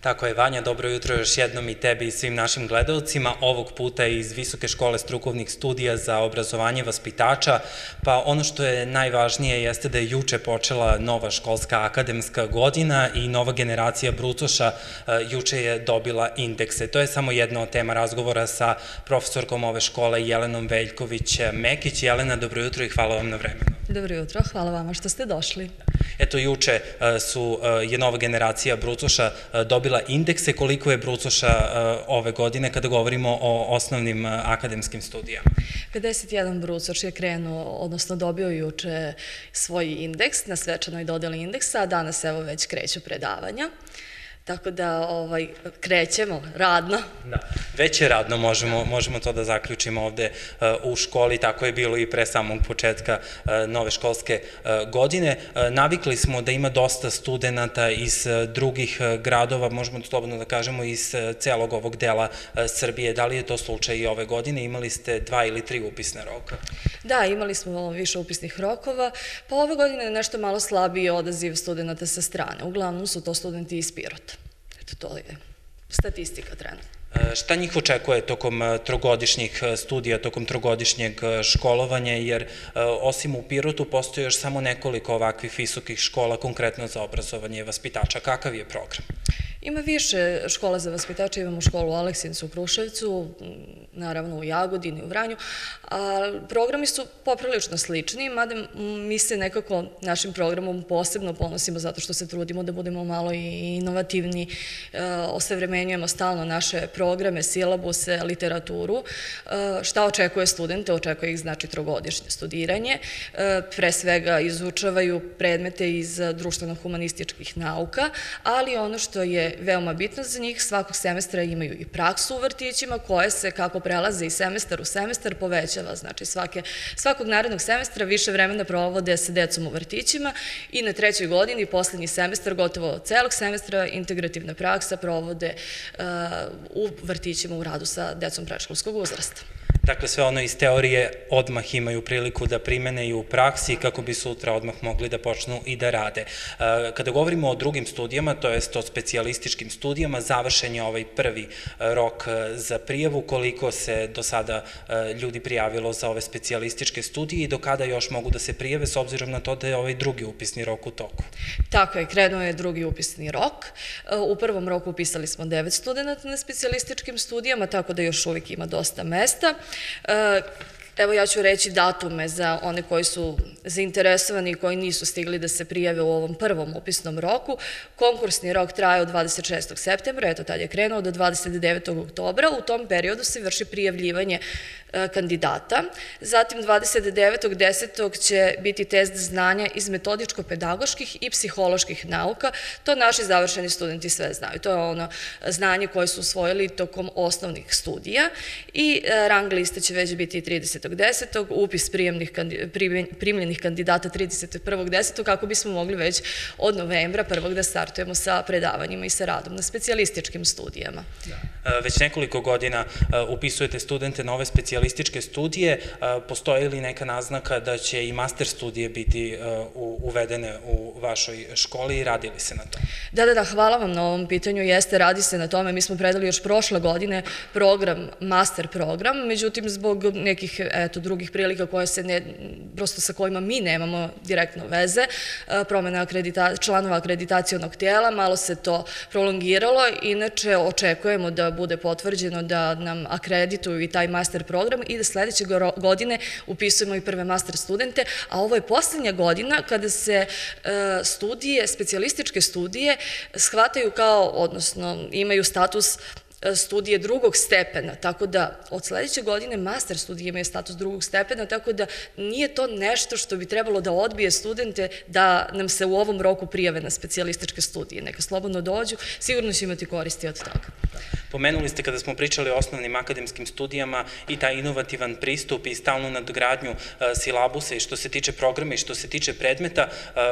Tako je, Vanja, dobro jutro još jednom i tebi i svim našim gledalcima. Ovog puta iz Visoke škole strukovnih studija za obrazovanje vaspitača. Pa ono što je najvažnije jeste da je juče počela nova školska akademska godina i nova generacija brucoša juče je dobila indekse. To je samo jedna od tema razgovora sa profesorkom ove škole Jelenom Veljković-Mekić. Jelena, dobro jutro i hvala vam na vremenu. Dobro jutro, hvala vama što ste došli. Eto, juče je nova generacija brucoša dobila indekse. Koliko je brucoša ove godine kada govorimo o osnovnim akademskim studijama? 51 brucoš je krenuo, odnosno dobio juče svoj indeks na svečanoj dodeli indeksa, a danas evo već kreću predavanja. Tako da krećemo radno. Da, već je radno, možemo to da zaključimo ovde u školi, tako je bilo i pre samog početka nove školske godine. Navikli smo da ima dosta studenta iz drugih gradova, možemo slobodno da kažemo iz celog ovog dela Srbije. Da li je to slučaj i ove godine? Imali ste 2 ili 3 upisne roka? Da, imali smo više upisnih rokova, pa ove godine je nešto malo slabiji odaziv studenta sa strane. Uglavnom su to studenti iz Pirota. Eto, to je statistika trenutno. Šta njih očekuje tokom trogodišnjih studija, tokom trogodišnjeg školovanja, jer osim u Pirotu postoji još samo nekoliko ovakvih visokih škola, konkretno za obrazovanje vaspitača. Kakav je program? Ima više škola za vaspitače, imamo školu u Aleksincu, u Kruševcu, naravno u Jagodini, u Vranju, a programi su poprilično slični, mada mi se nekako našim programom posebno ponosimo zato što se trudimo da budemo malo i inovativni, osavremenjujemo stalno naše programe, silabuse, literaturu. Šta očekuje studente? Očekuje ih znači trogodišnje studiranje, pre svega izučavaju predmete iz društveno-humanističkih nauka, ali ono što je veoma bitno za njih, svakog semestra imaju i praksu u vrtićima koje se, kako prelaze iz semestar u semestar, povećava. Znači svakog narednog semestra više vremena provode sa decom u vrtićima i na 3. godini, poslednji semestar, gotovo celog semestra, integrativna praksa provode u vrtićima u radu sa decom predškolskog uzrasta. Dakle, sve ono iz teorije odmah imaju priliku da primene i u praksi kako bi sutra odmah mogli da počnu i da rade. Kada govorimo o drugim studijama, to jest o specijalističkim studijama, završen je ovaj prvi rok za prijavu. Koliko se do sada ljudi prijavilo za ove specijalističke studije i do kada još mogu da se prijave s obzirom na to da je ovaj drugi upisni rok u toku? Tako je, krenuo je drugi upisni rok. U prvom roku upisali smo 9 studenta na specijalističkim studijama, tako da još uvijek ima dosta mesta. Evo ja ću reći datume za one koji su zainteresovani i koji nisu stigli da se prijave u ovom prvom upisnom roku. Konkursni rok traje od 26. septembra, eto tad je krenuo, do 29. oktobra. U tom periodu se vrši prijavljivanje kandidata. Zatim 29.10. će biti test znanja iz metodičko-pedagoških i psiholoških nauka. To naši završeni studenti sve znaju. To je ono znanje koje su usvojili tokom osnovnih studija i rang lista će već biti 30.10. upis primljenih kandidata 31.10. kako bismo mogli već od novembra prvog da startujemo sa predavanjima i sa radom na specijalističkim studijama. Već nekoliko godina upisujete studente na ove specijalističke studije. Postoji li neka naznaka da će i master studije biti uvedene u vašoj školi i radi li se na to? Da, hvala vam na ovom pitanju. Jeste, radi se na tome. Mi smo predali još prošle godine program, master program, međutim zbog nekih drugih prilika prosto sa kojima mi nemamo direktno veze, promena članova akreditacionog tijela, malo se to prolongiralo, inače očekujemo da bude potvrđeno da nam akredituju i taj master program i da sledeće godine upisujemo i prve master studente, a ovo je poslednja godina kada se specijalističke studije shvataju kao, odnosno imaju status studije drugog stepena, tako da od sledeće godine master studije imaju status drugog stepena, tako da nije to nešto što bi trebalo da odbije studente da nam se u ovom roku prijave na specijalističke studije. Neka slobodno dođu, sigurno će imati koristi od toga. Pomenuli ste kada smo pričali o osnovnim akademskim studijama i taj inovativan pristup i stalnu nadogradnju silabusa i što se tiče programa i što se tiče predmeta,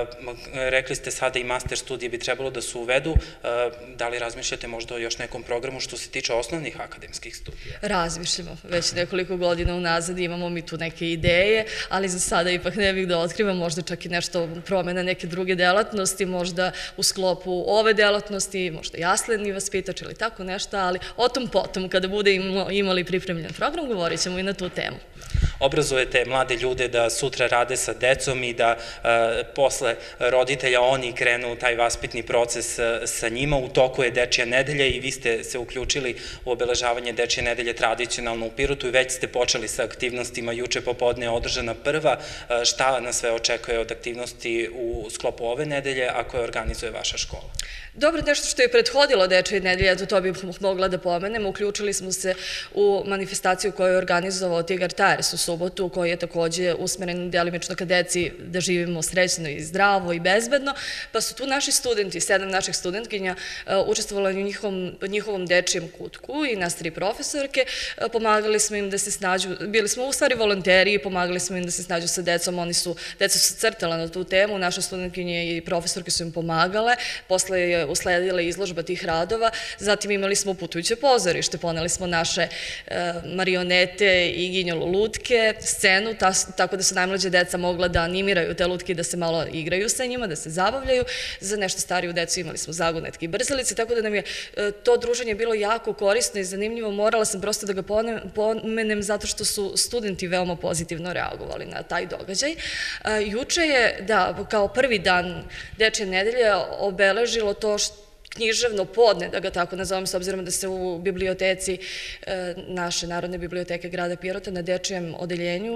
rekli ste sada i master studije bi trebalo da se uvedu, da li razmišljate možda o još nekom programu što se tiče osnovnih akademskih studija? Razmišljamo, već nekoliko godina unazad imamo mi tu neke ideje, ali za sada ipak ne bih da otkrivam, možda čak i nešto promena neke druge delatnosti, možda u sklopu ove delatnosti, možda jasleni vaspitač ili tako nešto, ali o tom potom, kada bude imali pripremljen program, govorit ćemo i na tu temu. Obrazujete mlade ljude da sutra rade sa decom i da posle roditelja oni krenu taj vaspitni proces sa njima. U toku je Dečija nedelja i vi ste se uključili u obeležavanje Dečije nedelje tradicionalno u Pirotu i već ste počeli sa aktivnostima. Juče popodne je održana prva. Šta nas sve očekuje od aktivnosti u sklopu ove nedelje, a koje organizuje vaša škola? Dobro, nešto što je prethodilo Dečije nedelje, to bih mogla da pomenem, uključili smo se u manifestaciju koju je organizovao Tigar Tires u subotu, koji je takođe usmeren delimično ka deci da živimo srećno i zdravo i bezbedno, pa su tu naši studenti, 7 naših studentkinja, učestvovali u njihovom dečijem kutku i nas 3 profesorke, pomagali smo im da se snađu, bili smo u stvari volonteri i pomagali smo im da se snađu sa decom, deca su crtala na tu temu, naše studentkinje i profesorke su im pomagale, posle je usledila izložba tih radova, zatim imali smo putujuće pozorište, poneli smo naše marionete i ginjalo lutke, scenu, tako da su najmlađe deca mogla da animiraju te lutke i da se malo igraju sa njima, da se zabavljaju. Za nešto stariju decu imali smo zagonetke i brzalice, tako da nam je to druženje bilo jako korisno i zanimljivo. Morala sam prosto da ga pomenem zato što su studenti veoma pozitivno reagovali na taj događaj. Juče je, da, kao prvi dan Dečije nedelje obeležilo to književno podne, da ga tako nazovem, s obzirom da se u biblioteci naše Narodne biblioteke grada Pirota na dečijem odeljenju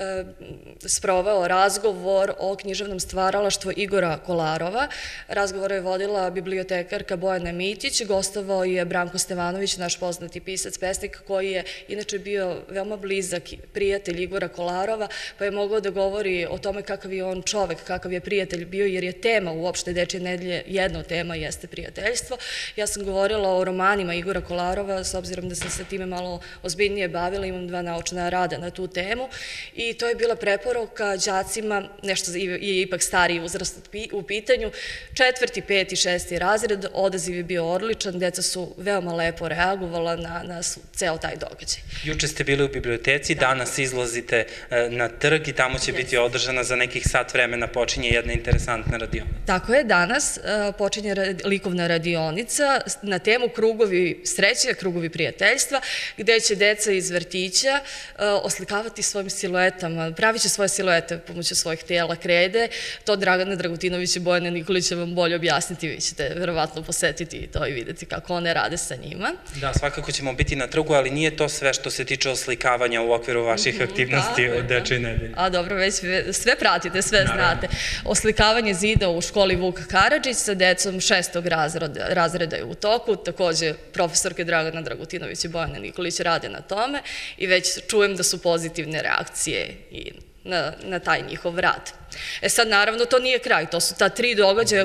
sproveo razgovor o književnom stvaralaštvu Igora Kolarova. Razgovor je vodila bibliotekarka Bojana Mitić, gostovao je Branko Stevanović, naš poznati pisac, pesnik, koji je inače bio veoma blizak prijatelj Igora Kolarova, pa je mogao da govori o tome kakav je on čovek, kakav je prijatelj bio, jer je tema uopšte Dečije nedelje, jedna od tema jeste prijateljstvo. Ja sam govorila o romanima Igora Kolarova, s obzirom da sam se time malo ozbiljnije bavila, imam 2 naučna rada na tu temu i to je bila preporuka đacima, nešto je ipak stariji uzrast u pitanju, 4., 5. i 6. razred, odaziv je bio odličan, deca su veoma lepo reagovala na ceo taj događaj. Juče ste bili u biblioteci, danas izlazite na trg i tamo će biti održana za nekih sat vremena, počinje jedna interesantna radionica. Tako je, danas počinje likovna radionica na temu krugovi sreće, krugovi prijateljstva, gde će deca iz vrtića oslikavati svojim siluetama, pravit će svoje siluete pomoću svojih tela, krede. To Dragana Dragutinović i Bojana Nikolić će vam bolje objasniti, vi ćete verovatno posetiti to i videti kako one rade sa njima. Da, svakako ćemo biti na trgu, ali nije to sve što se tiče oslikavanja u okviru vaših aktivnosti od Dečije nedelje. A dobro, već sve pratite, sve znate. Oslikavanje zida u školi Vuk Karadžić sa decom 6. razreda je u toku, takođe profesorke Dragana Dragutinović i Bojana Nikolić rade na tome i već čujem da su pozitivne reakcije i na taj njihov rad. Sad, naravno, to nije kraj, to su ta 3 događaja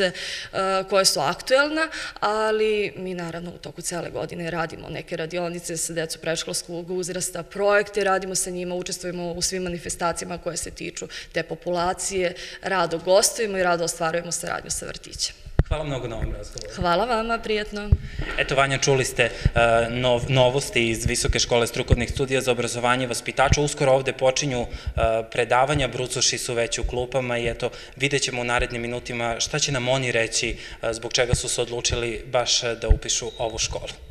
koje su aktuelna, ali mi, naravno, u toku cele godine radimo neke radionice sa decu predškolskog uzrasta, projekte radimo sa njima, učestvujemo u svim manifestacijama koje se tiču te populacije, rado gostujemo i rado ostvarujemo saradnju sa vrtićem. Hvala mnogo na ovom razgovoru. Hvala vama, prijatno. Eto, Vanja, čuli ste novosti iz Visoke škole strukovnih studija za obrazovanje vaspitača. Uskoro ovde počinju predavanja, brucoši su već u klupama i eto, vidjet ćemo u narednim minutima šta će nam oni reći zbog čega su se odlučili baš da upišu ovu školu.